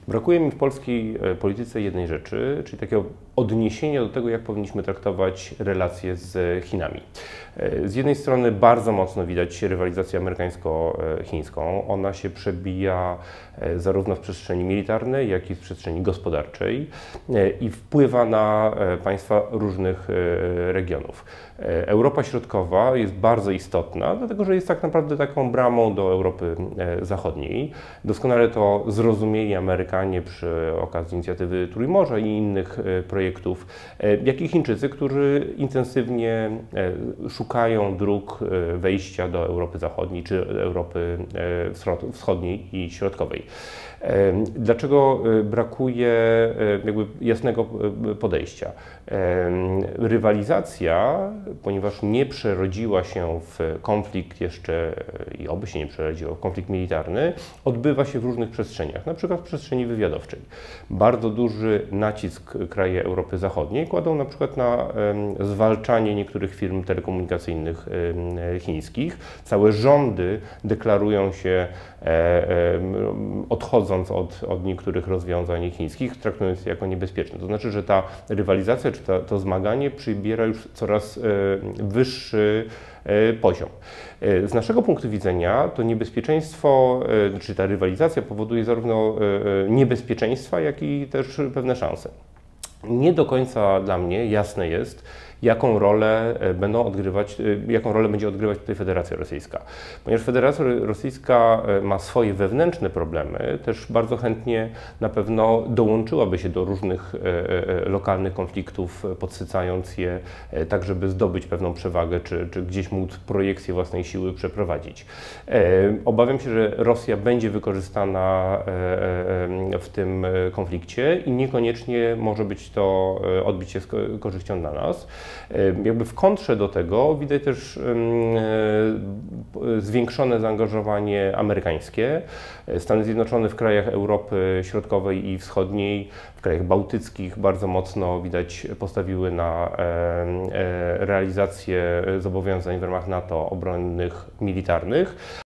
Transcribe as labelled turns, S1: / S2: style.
S1: Brakuje mi w polskiej polityce jednej rzeczy, czyli takiego odniesienia do tego, jak powinniśmy traktować relacje z Chinami. Z jednej strony bardzo mocno widać rywalizację amerykańsko-chińską. Ona się przebija zarówno w przestrzeni militarnej, jak i w przestrzeni gospodarczej i wpływa na państwa różnych regionów. Europa Środkowa jest bardzo istotna, dlatego że jest tak naprawdę taką bramą do Europy Zachodniej. Doskonale to zrozumieli Amerykanie przy okazji inicjatywy Trójmorza i innych projektów, jak i Chińczycy, którzy intensywnie szukają dróg wejścia do Europy Zachodniej czy Europy Wschodniej i Środkowej. Dlaczego brakuje jakby jasnego podejścia? Rywalizacja, ponieważ nie przerodziła się w konflikt jeszcze i oby się nie przerodziła w konflikt militarny, odbywa się w różnych przestrzeniach, na przykład w przestrzeni wywiadowczej. Bardzo duży nacisk kraje Europy Zachodniej kładą na przykład na zwalczanie niektórych firm telekomunikacyjnych chińskich. Całe rządy deklarują się, odchodząc od niektórych rozwiązań chińskich, traktując je jako niebezpieczne. To znaczy, że ta rywalizacja czy to zmaganie przybiera już coraz wyższy poziom. Z naszego punktu widzenia to niebezpieczeństwo, czy ta rywalizacja powoduje zarówno niebezpieczeństwa, jak i też pewne szanse. Nie do końca dla mnie jasne jest, jaką rolę będzie odgrywać tutaj Federacja Rosyjska. Ponieważ Federacja Rosyjska ma swoje wewnętrzne problemy, też bardzo chętnie na pewno dołączyłaby się do różnych lokalnych konfliktów, podsycając je tak, żeby zdobyć pewną przewagę, czy gdzieś móc projekcję własnej siły przeprowadzić. Obawiam się, że Rosja będzie wykorzystana w tym konflikcie i niekoniecznie może być to odbicie z korzyścią dla nas. Jakby w kontrze do tego widać też zwiększone zaangażowanie amerykańskie. Stany Zjednoczone w krajach Europy Środkowej i Wschodniej, w krajach bałtyckich bardzo mocno widać postawiły na realizację zobowiązań w ramach NATO obronnych, militarnych.